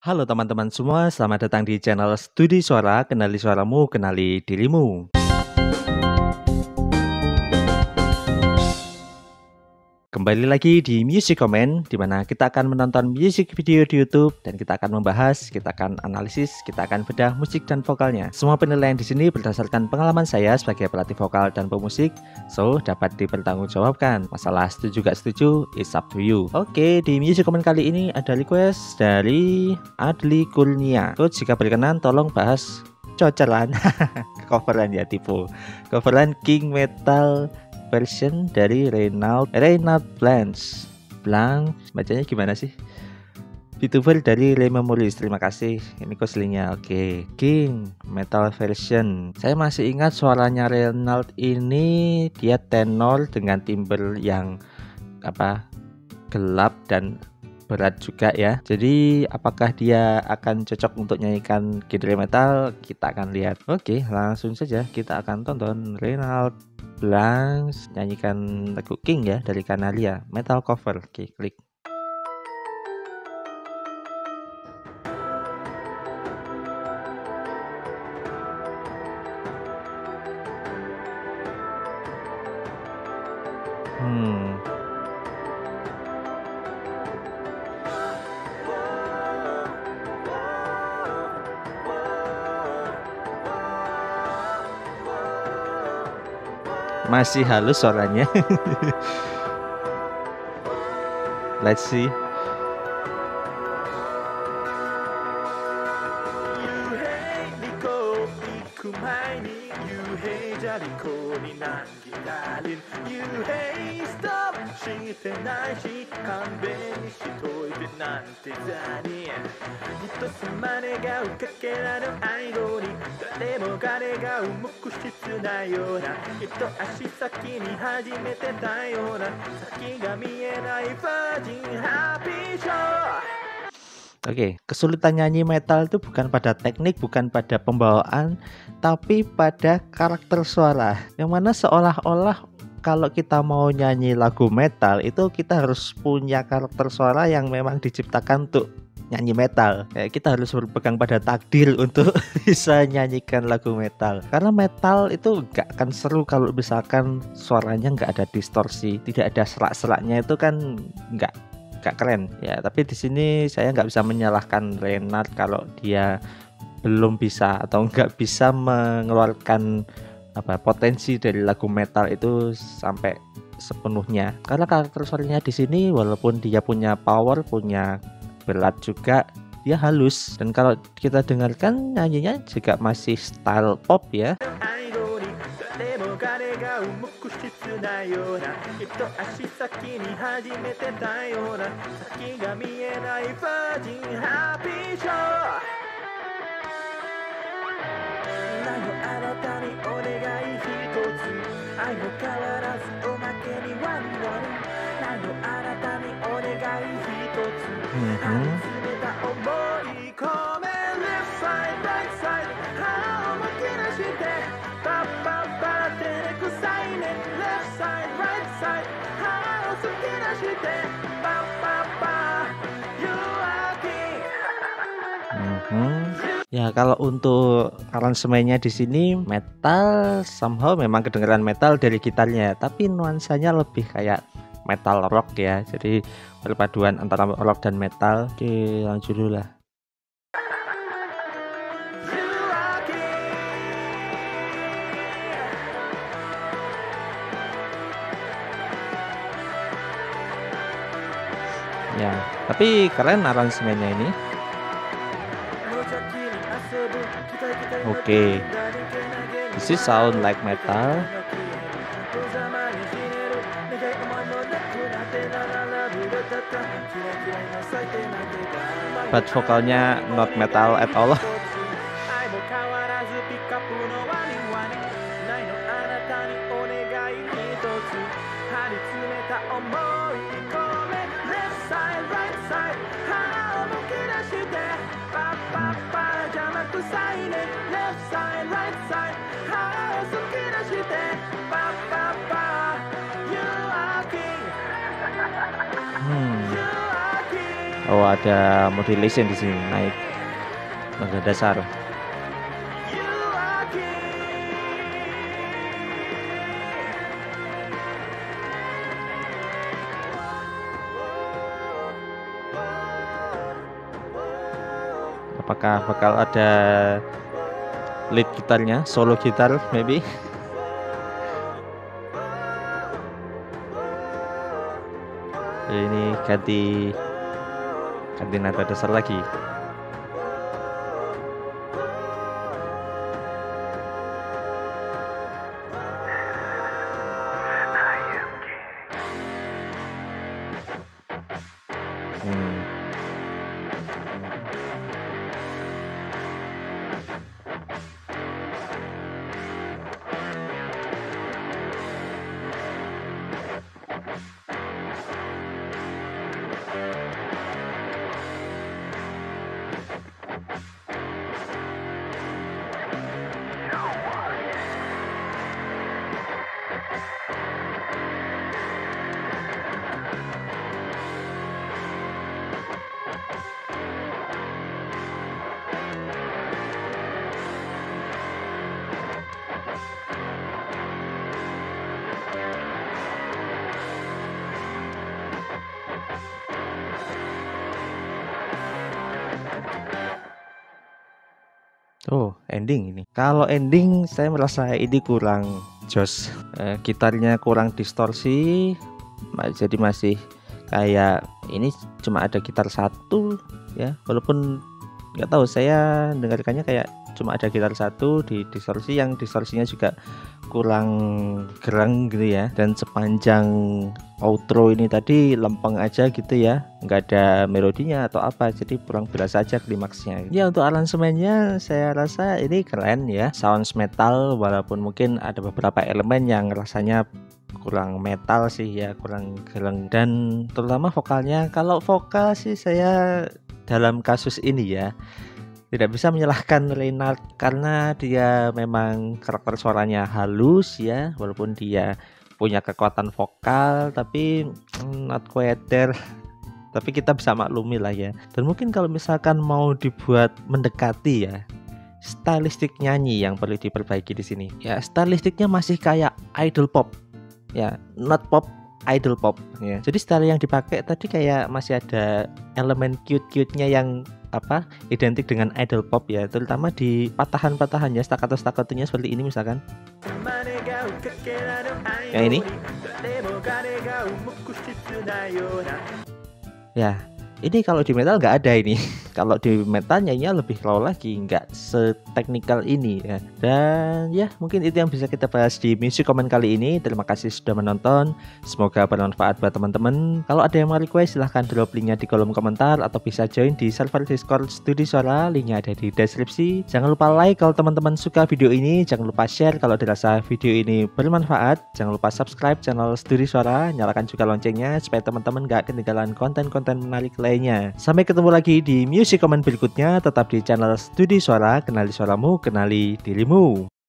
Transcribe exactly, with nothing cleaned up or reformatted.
Halo teman-teman semua, selamat datang di channel Studi Suara, kenali suaramu, kenali dirimu. Kembali lagi di Music Comment, di mana kita akan menonton music video di YouTube dan kita akan membahas, kita akan analisis, kita akan bedah musik dan vokalnya. Semua penilaian di sini berdasarkan pengalaman saya sebagai pelatih vokal dan pemusik, so dapat dipertanggungjawabkan. Masalah setuju gak setuju, it's up to you. Oke, di Music Comment kali ini ada request dari Adli Kurnia. Coach, jika berkenan tolong bahas cocelan coveran ya, tipe coveran King Metal version dari Reynald Reynald Blanche Blanc, bacanya gimana sih? VTuber dari Le Memories, terima kasih. Ini koslinya. Oke, King Metal version. Saya masih ingat suaranya Reynald ini, dia tenor dengan timbre yang apa? Gelap dan berat juga ya. Jadi apakah dia akan cocok untuk nyanyikan genre metal? Kita akan lihat. Oke, langsung saja kita akan tonton Reynald Blanche nyanyikan lagu King ya dari Kanalia, metal cover. Oke, klik. Hmm. Masih halus suaranya. Let's see. Oke, kesulitan nyanyi metal itu bukan pada teknik, bukan pada pembawaan, tapi pada karakter suara. Yang mana seolah-olah kalau kita mau nyanyi lagu metal itu kita harus punya karakter suara yang memang diciptakan untuk nyanyi metal. Ya, kita harus berpegang pada takdir untuk bisa nyanyikan lagu metal. Karena metal itu gak akan seru kalau misalkan suaranya nggak ada distorsi, tidak ada serak-seraknya, itu kan nggak gak keren ya. Tapi di sini saya nggak bisa menyalahkan Reynald kalau dia belum bisa atau nggak bisa mengeluarkan apa potensi dari lagu metal itu sampai sepenuhnya. Karena karakter suaranya di sini walaupun dia punya power, punya berat juga, dia halus, dan kalau kita dengarkan nyanyinya juga masih style pop ya. Mm-hmm. Hmm. Ya, kalau untuk aransemennya di sini metal, somehow memang kedengaran metal dari gitarnya, tapi nuansanya lebih kayak metal rock ya. Jadi perpaduan antara rock dan metal. Oke, lanjut dulu lah. Ya, tapi keren aransemennya ini. Oke, okay. This is sound like metal. But vokalnya not metal at all. Hmm. Oh, ada modulation di sini, naik nada dasar. Apakah bakal ada lead gitarnya, solo gitar maybe? Ini ganti ganti nada dasar lagi. Hmm. Oh, ending ini. Kalau ending saya merasa ini kurang jos. Eh, gitarnya kurang distorsi, jadi masih kayak ini cuma ada gitar satu ya. Walaupun nggak tahu, saya dengarkannya kayak cuma ada gitar satu di distorsi, yang distorsinya juga kurang gerang gitu ya. Dan sepanjang outro ini tadi lempeng aja gitu ya, nggak ada melodinya atau apa, jadi kurang berasa aja klimaksnya ya. Untuk aransemennya saya rasa ini keren ya, sounds metal, walaupun mungkin ada beberapa elemen yang rasanya kurang metal sih ya, kurang gereng. Dan terutama vokalnya, kalau vokal sih saya dalam kasus ini ya tidak bisa menyalahkan Reynard, karena dia memang karakter suaranya halus ya, walaupun dia punya kekuatan vokal tapi mm, not quite there. Tapi kita bisa maklumi lah ya. Dan mungkin kalau misalkan mau dibuat mendekati ya, stylistik nyanyi yang perlu diperbaiki di sini. Ya, stylistiknya masih kayak idol pop. Ya, not pop, idol pop ya. Jadi style yang dipakai tadi kayak masih ada elemen cute-cute-nya yang apa identik dengan idol pop ya, terutama di patahan-patahannya, staccato-staccatonya seperti ini misalkan. Yang ini ya, ini kalau di metal nggak ada ini. Kalau di metal nyanyinya lebih raw lagi, nggak seteknikal ini ya. Dan ya, mungkin itu yang bisa kita bahas di Music Comment kali ini. Terima kasih sudah menonton, semoga bermanfaat buat teman-teman. Kalau ada yang mau request silahkan drop linknya di kolom komentar, atau bisa join di server Discord Studi Suara, linknya ada di deskripsi. Jangan lupa like kalau teman-teman suka video ini, jangan lupa share kalau dirasa video ini bermanfaat, jangan lupa subscribe channel Studi Suara, nyalakan juga loncengnya supaya teman-teman gak ketinggalan konten-konten menarik lainnya. Sampai ketemu lagi di Music Comment berikutnya, tetap di channel Studi Suara, kenali suaramu, kenali dirimu.